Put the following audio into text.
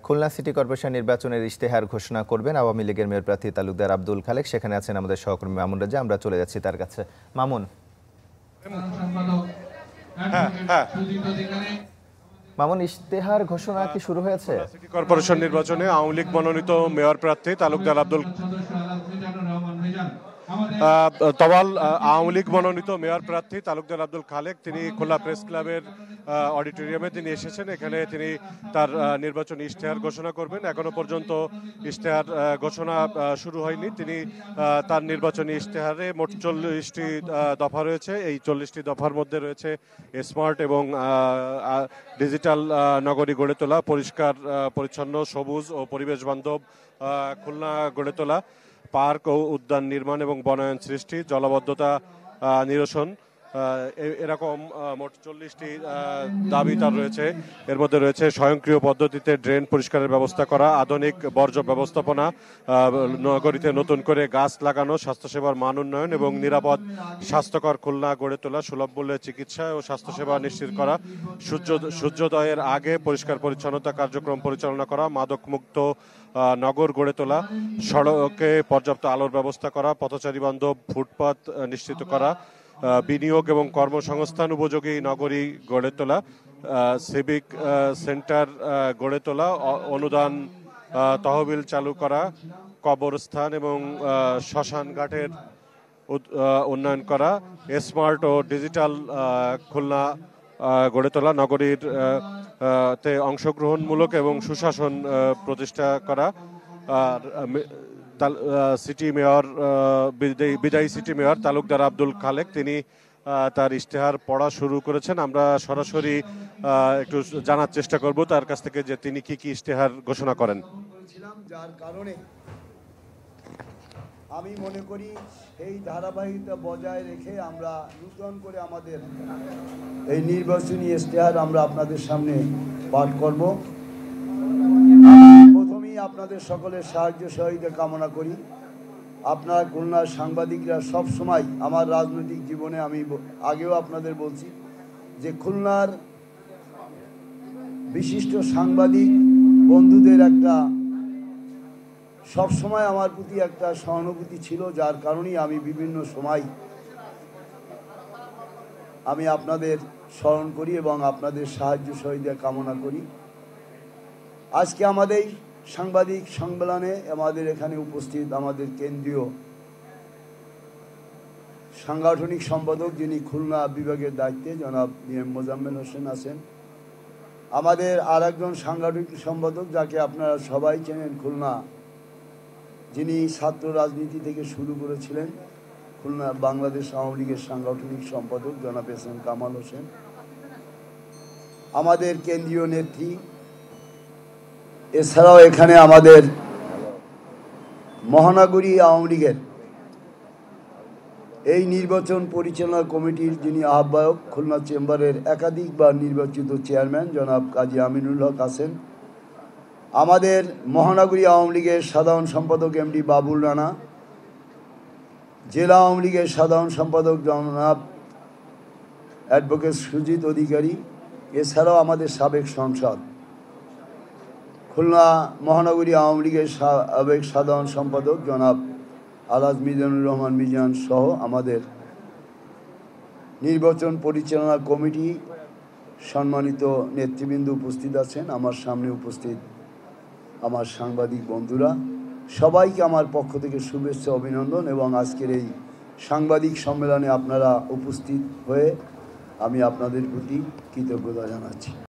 Khulna city corporation নির্বাচনের ইশতেহার ঘোষণা করবেন আওয়ামী লীগের মেয়র প্রার্থী তালুকদার আব্দুল খালেক। সেখানে আছেন আমাদের সহকর্মী মামুন রাজা। আমরা চলে যাচ্ছি তার কাছে। মামুন, ইশতেহার ঘোষণা কি শুরু হয়েছে? সিটি কর্পোরেশন নির্বাচনে আওয়ামী লীগ মনোনীত মেয়র প্রার্থী তালুকদার আব্দুল আওয়ামী লীগ মনোনীত মেয়র প্রার্থী তালুকদার আব্দুল খালেক তিনি খুলনা প্রেস ক্লাবের অডিটোরিয়ামে তিনি এসেছেন। এখানে তিনি তার নির্বাচনী ইশতেহার ঘোষণা করবেন। এখনো পর্যন্ত ইশতেহার ঘোষণা শুরু হয়নি। তিনি তার নির্বাচনী ইশতেহারে মোট 40টি দফা রয়েছে। এই 40টি দফার মধ্যে রয়েছে স্মার্ট এবং ডিজিটাল নগরী গড়ে তোলা, পরিষ্কার পরিচ্ছন্ন সবুজ ও পরিবেশ বান্ধব খুলনা গড়ে তোলা, পার্ক ও উদ্যান নির্মাণ এবং বনায়ন সৃষ্টি, জলাবদ্ধতা নিরসন, এরকম মোট 40টি দাবি তার রয়েছে। এর মধ্যে রয়েছে স্বয়ংক্রিয় পদ্ধতিতে ড্রেন পরিষ্কারের ব্যবস্থা করা, আধুনিক বর্জ্য ব্যবস্থাপনা, নগরীতে নতুন করে গাছ লাগানো, স্বাস্থ্যসেবার মান উন্নয়ন এবং নিরাপদ স্বাস্থ্যকর খুলনা গড়ে তোলা, সুলভ মূল্যে চিকিৎসা ও স্বাস্থ্যসেবা নিশ্চিত করা, সূর্যোদয়ের আগে পরিষ্কার পরিচ্ছন্নতা কার্যক্রম পরিচালনা করা, মাদকমুক্ত নগর গড়ে তোলা, সড়কে পর্যাপ্ত আলোর ব্যবস্থা করা, পথচারী বান্ধব ফুটপাত নিশ্চিত করা, বিনিয়োগ এবং কর্মসংস্থান উপযোগী নগরী গড়ে তোলা, সিভিক সেন্টার গড়ে তোলা, অনুদান তহবিল চালু করা, কবরস্থান এবং শ্মশান ঘাটের উন্নয়ন করা, স্মার্ট ও ডিজিটাল খুলনা গড়ে তোলা, নগরীর তে অংশগ্রহণমূলক এবং সুশাসন প্রতিষ্ঠা করা। আর সিটি মেয়র বিদায়ী সিটি মেয়র তালুকদার আব্দুল খালেক তিনি তার ইশতেহার পড়া শুরু করেছেন। আমরা সরাসরি একটু জানার চেষ্টা করব তার কাছ থেকে যে তিনি কি কি ইশতেহার ঘোষণা করেন। যার কারণে আমি মনে করি এই ধারাবাহিকতা বজায় রেখে আমরা নূতন করে আমাদের এই নির্বাচনী ইশতেহার আমরা আপনাদের সামনে পাঠ করব। প্রথমেই আপনাদের সকলের সাহায্য সহযোগিতা কামনা করি। আপনারা খুলনার সাংবাদিকরা সব সময় আমার রাজনৈতিক জীবনে আমি আগেও আপনাদের বলছি যে খুলনার বিশিষ্ট সাংবাদিক বন্ধুদের একটা সব সময় আমার প্রতি একটা সহানুভূতি ছিল, যার কারণেই আমি বিভিন্ন সময় আমি আপনাদের স্মরণ করি এবং আপনাদের সাহায্য সহযোগিতা কামনা করি। আজকে আমাদের সাংবাদিক সম্মেলনে আমাদের এখানে উপস্থিত আমাদের কেন্দ্রীয় সাংগঠনিক সম্পাদক যিনি খুলনা বিভাগের দায়িত্বে জনাব মোজাম্মেল হোসেন আছেন, আমাদের আর একজন সাংগঠনিক সম্পাদক যাকে আপনারা সবাই চেনেন খুলনা, যিনি ছাত্র রাজনীতি থেকে শুরু করেছিলেন, খুলনা বাংলাদেশ আওয়ামী লীগের সাংগঠনিক সম্পাদক জনাব এস.এম. কামাল হোসেন, আমাদের কেন্দ্রীয় নেত্রী, এছাড়াও এখানে আমাদের মহানগরী আওয়ামী লীগের এই নির্বাচন পরিচালনা কমিটির যিনি আহ্বায়ক, খুলনা চেম্বারের একাধিকবার নির্বাচিত চেয়ারম্যান জনাব কাজী আমিনুল হক আছেন, আমাদের মহানগরী আওয়ামী লীগের সাধারণ সম্পাদক এমডি বাবুল রানা, জেলা আওয়ামী লীগের সাধারণ সম্পাদক জনাব অ্যাডভোকেট সুজিত অধিকারী, এছাড়াও আমাদের সাবেক সংসদ খুলনা মহানগরী আওয়ামী লীগের সাবেক সাধারণ সম্পাদক জনাব আলহাজ মিজানুর রহমান মিজান সহ আমাদের নির্বাচন পরিচালনা কমিটি সম্মানিত নেতৃবৃন্দ উপস্থিত আছেন। আমার সামনে উপস্থিত আমার সাংবাদিক বন্ধুরা, সবাইকে আমার পক্ষ থেকে শুভেচ্ছা অভিনন্দন এবং আজকের এই সাংবাদিক সম্মেলনে আপনারা উপস্থিত হয়ে আমি আপনাদের প্রতি কৃতজ্ঞতা জানাচ্ছি।